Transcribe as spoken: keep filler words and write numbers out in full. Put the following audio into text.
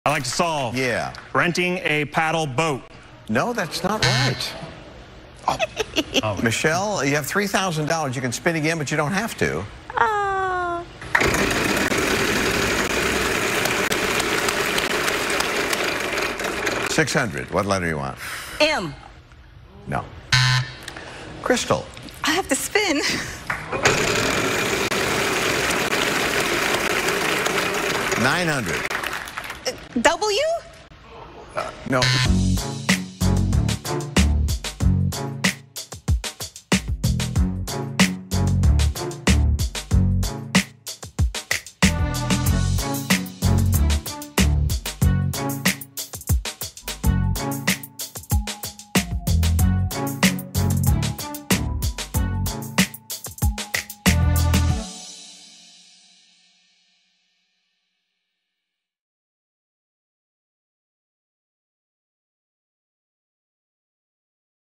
I like to solve. Yeah. Renting a paddle boat. No, that's not right. Oh. Oh. Michelle, you have three thousand dollars. You can spin again, but you don't have to. Oh. six hundred. What letter do you want? M. No. Crystal. I have to spin. nine hundred. W? Uh, no.